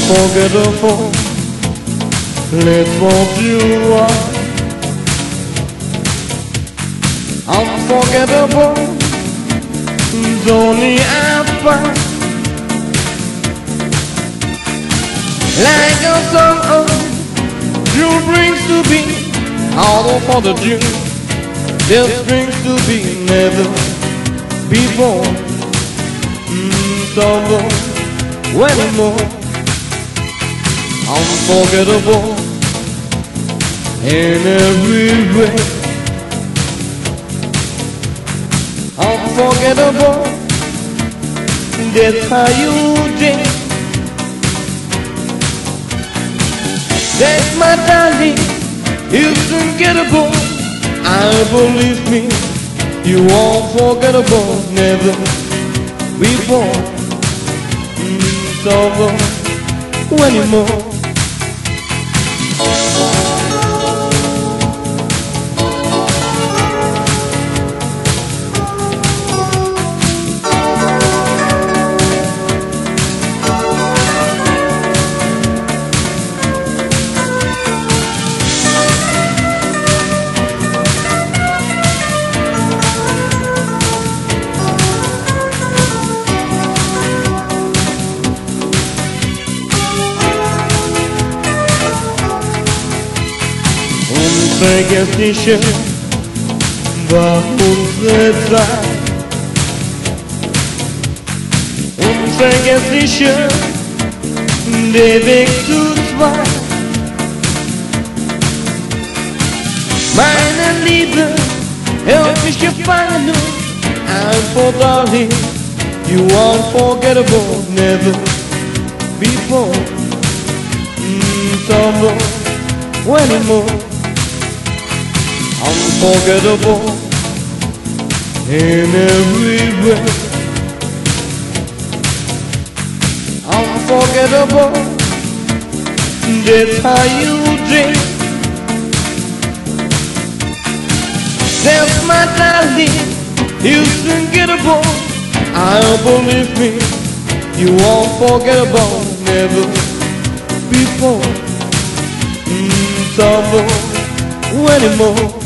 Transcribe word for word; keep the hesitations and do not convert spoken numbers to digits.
Unforgettable, let's walk you up. Unforgettable, only I find. Like a song of June brings to be, out of all the June, this brings to be never before. Mm, stumble anymore. Unforgettable in every way. Unforgettable, that's how you did. That's my darling, it's unforgettable. I believe me, you unforgettable, never before. Mm, stumble anymore. Vergesst nicht, war unsere Zeit. Und vergesst nicht, der Weg zu zweit. Meine Liebe hält mich gefangen, einfach dahin. You unforgettable, never before. Mm, stumble anymore. Unforgettable in every way. Unforgettable, that's how you drink. That's my darling, it's unforgettable. I believe me, you unforgettable, never before. Mm, stumble anymore.